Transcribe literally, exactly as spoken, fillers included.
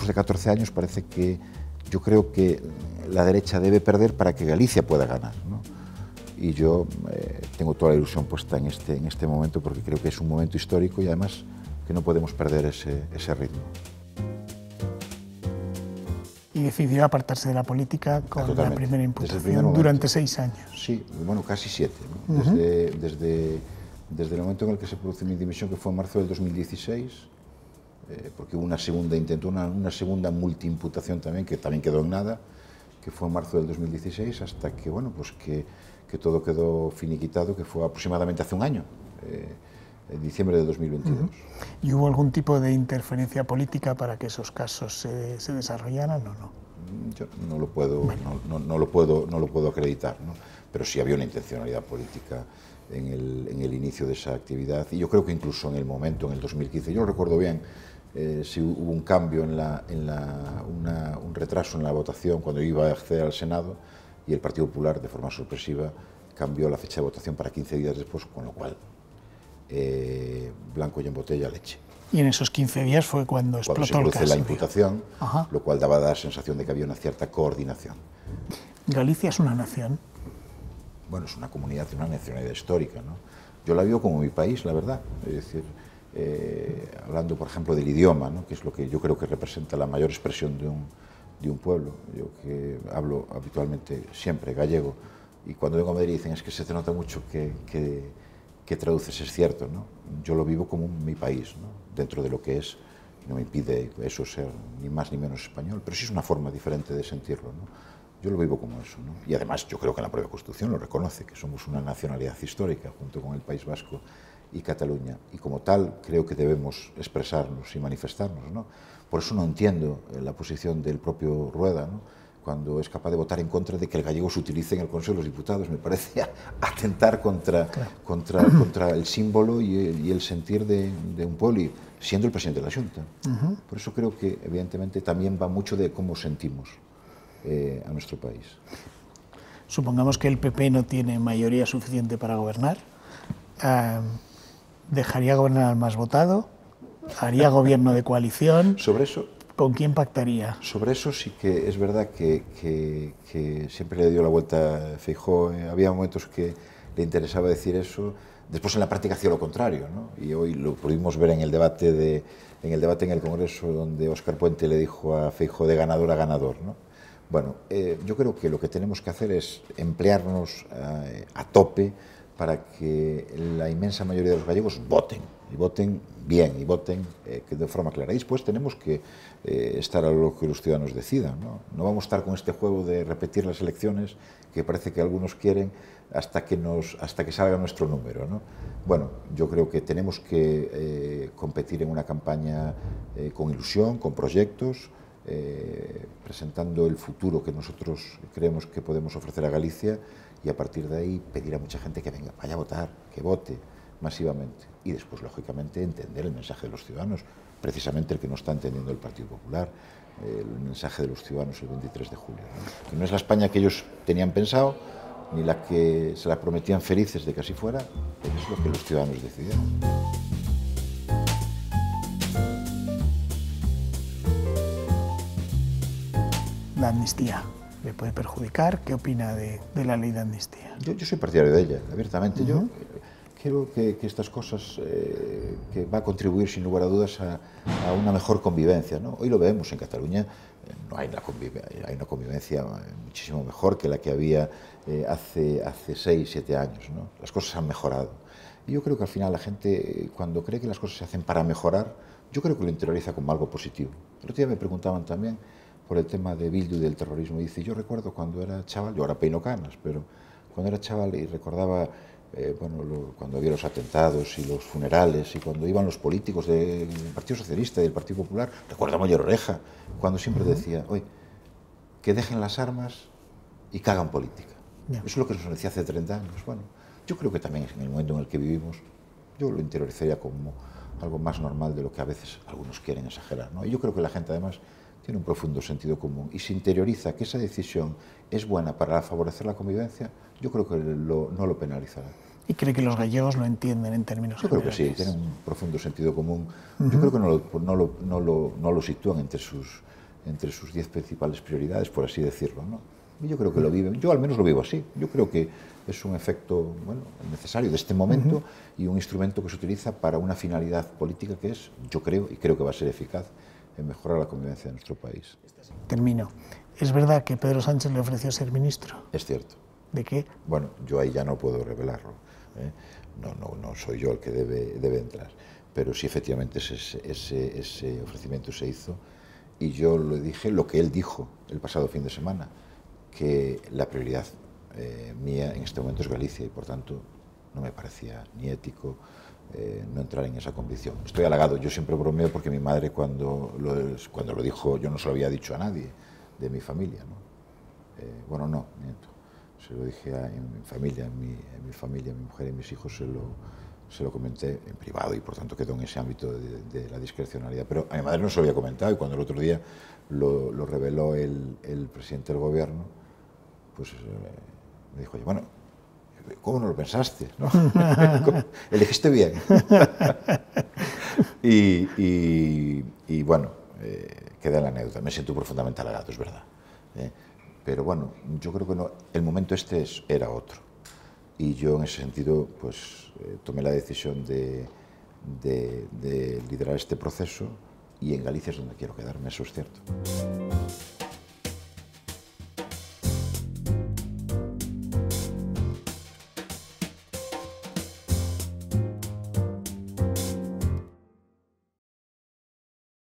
de catorce años parece que yo creo que la derecha debe perder para que Galicia pueda ganar, ¿no? Y yo eh, tengo toda la ilusión puesta en este, en este momento porque creo que es un momento histórico y además que no podemos perder ese, ese ritmo. Y decidió apartarse de la política con Totalmente. la primera imputación Desde el durante seis años. Sí, bueno, casi siete, ¿no? Uh-huh. desde, desde, desde el momento en el que se produjo mi dimisión, que fue en marzo del dos mil dieciséis, eh, porque hubo una segunda intento, una, una segunda multiimputación también, que también quedó en nada, que fue en marzo del dos mil dieciséis, hasta que, bueno, pues que, que todo quedó finiquitado, que fue aproximadamente hace un año, eh, en diciembre de dos mil veintidós. Uh-huh. ¿Y hubo algún tipo de interferencia política para que esos casos se, se desarrollaran o no? Yo no lo puedo, bueno. no, no, no, lo puedo, no lo puedo acreditar, ¿no? Pero sí había una intencionalidad política en el, en el inicio de esa actividad, y yo creo que incluso en el momento, en el dos mil quince, yo no recuerdo bien eh, si hubo un cambio, en la, en la, una, un retraso en la votación cuando iba a acceder al Senado, y el Partido Popular, de forma sorpresiva, cambió la fecha de votación para quince días después, con lo cual eh, blanco y en botella leche. Y en esos quince días fue cuando explotó cuando se produce el caso, la imputación, Ajá. lo cual daba la sensación de que había una cierta coordinación. ¿Galicia es una nación? Bueno, es una comunidad de una nacionalidad histórica, ¿no? Yo la vivo como mi país, la verdad. Es decir, eh, hablando, por ejemplo, del idioma, ¿no? Que es lo que yo creo que representa la mayor expresión de un, de un pueblo. Yo que hablo habitualmente siempre gallego, y cuando vengo a Madrid dicen es que se te nota mucho que, que, que traduces, es cierto, ¿no? Yo lo vivo como mi país, ¿no? Dentro de lo que es, no me impide eso ser ni más ni menos español, pero sí es una forma diferente de sentirlo, ¿no? Yo lo vivo como eso, ¿no? Y además yo creo que la propia Constitución lo reconoce, que somos una nacionalidad histórica junto con el País Vasco y Cataluña, y como tal creo que debemos expresarnos y manifestarnos, ¿no? Por eso no entiendo la posición del propio Rueda, ¿no? Cuando es capaz de votar en contra de que el gallego se utilice en el Consejo de los Diputados. Me parece atentar contra, claro. contra, contra el símbolo y el, y el sentir de, de un pueblo, y siendo el presidente de la Xunta. Uh-huh. Por eso creo que, evidentemente, también va mucho de cómo sentimos eh, a nuestro país. Supongamos que el P P no tiene mayoría suficiente para gobernar. Uh, ¿Dejaría gobernar al más votado? ¿Haría gobierno de coalición? Sobre eso... ¿Con quién pactaría? Sobre eso sí que es verdad que, que, que siempre le dio la vuelta a Feijóo. Había momentos que le interesaba decir eso, después en la práctica hacía lo contrario, ¿no? Y hoy lo pudimos ver en el debate, de, en el debate en el Congreso, donde Óscar Puente le dijo a Feijóo de ganador a ganador, ¿no? Bueno, eh, yo creo que lo que tenemos que hacer es emplearnos eh, a tope para que la inmensa mayoría de los gallegos voten, y voten bien, y voten eh, de forma clara. Y después tenemos que eh, estar a lo que los ciudadanos decidan, ¿no? No vamos a estar con este juego de repetir las elecciones, que parece que algunos quieren, hasta que, nos, hasta que salga nuestro número, ¿no? Bueno, yo creo que tenemos que eh, competir en una campaña eh, con ilusión, con proyectos, eh, presentando el futuro que nosotros creemos que podemos ofrecer a Galicia, y a partir de ahí pedir a mucha gente que venga, vaya a votar, que vote masivamente, y después, lógicamente, entender el mensaje de los ciudadanos, precisamente el que no está entendiendo el Partido Popular, eh, el mensaje de los ciudadanos el veintitrés de julio, ¿no? Que no es la España que ellos tenían pensado, ni la que se la prometían felices de que así fuera, pero es lo que los ciudadanos decidieron. La amnistía le puede perjudicar. ¿Qué opina de, de la ley de amnistía? Yo, yo soy partidario de ella, abiertamente. Uh-huh. Yo eh, creo que, que estas cosas eh, que va a contribuir sin lugar a dudas a, a una mejor convivencia, ¿no? Hoy lo vemos en Cataluña, eh, no hay, la convive, hay una convivencia muchísimo mejor que la que había eh, hace, hace seis, siete años, ¿no? Las cosas han mejorado. Y yo creo que al final la gente, cuando cree que las cosas se hacen para mejorar, yo creo que lo interioriza como algo positivo. El otro día me preguntaban también por el tema de Bildu y del terrorismo. Y dice, yo recuerdo cuando era chaval, yo ahora peino canas, pero cuando era chaval y recordaba eh, bueno, lo, cuando había los atentados y los funerales, y cuando iban los políticos del Partido Socialista y del Partido Popular, recuerdo a Moller Oreja, cuando siempre decía, oye, que dejen las armas y que hagan política. Yeah. Eso es lo que nos decía hace treinta años. Bueno, yo creo que también en el momento en el que vivimos, yo lo interiorizaría como algo más normal de lo que a veces algunos quieren exagerar, ¿no? Y yo creo que la gente, además, tiene un profundo sentido común y se interioriza que esa decisión es buena para favorecer la convivencia, yo creo que lo, no lo penalizará. ¿Y cree que los gallegos lo entienden en términos Yo generales? creo que sí, tienen un profundo sentido común. Uh-huh. Yo creo que no lo, no, lo, no, lo, no lo sitúan entre sus, entre sus diez principales prioridades, por así decirlo, ¿no? Y yo creo que lo vive, yo al menos lo vivo así. Yo creo que es un efecto, bueno, necesario de este momento uh-huh. y un instrumento que se utiliza para una finalidad política que es, yo creo, y creo que va a ser eficaz, en mejorar la convivencia de nuestro país. Termino. ¿Es verdad que Pedro Sánchez le ofreció ser ministro? Es cierto. ¿De qué? Bueno, yo ahí ya no puedo revelarlo, ¿eh? No, no, no soy yo el que debe, debe entrar, pero sí efectivamente ese, ese, ese ofrecimiento se hizo y yo le dije lo que él dijo el pasado fin de semana, que la prioridad eh, mía en este momento es Galicia y por tanto no me parecía ni ético eh, no entrar en esa convicción. Estoy halagado, yo siempre bromeo porque mi madre cuando lo, cuando lo dijo yo no se lo había dicho a nadie de mi familia, ¿no? Eh, bueno, no, miento. Se lo dije a en mi familia, en mi, en mi familia, a mi mujer y mis hijos, se lo, se lo comenté en privado y por tanto quedó en ese ámbito de, de la discrecionalidad. Pero a mi madre no se lo había comentado y cuando el otro día lo, lo reveló el, el presidente del gobierno, pues eh, me dijo, oye, bueno, ¿cómo no lo pensaste? ¿No? Elegiste bien. y, y, y bueno, eh, queda en la anécdota. Me siento profundamente halagado, es verdad. ¿eh? Pero bueno, yo creo que no, el momento este es, era otro. Y yo en ese sentido pues eh, tomé la decisión de, de, de liderar este proceso y en Galicia es donde quiero quedarme, eso es cierto.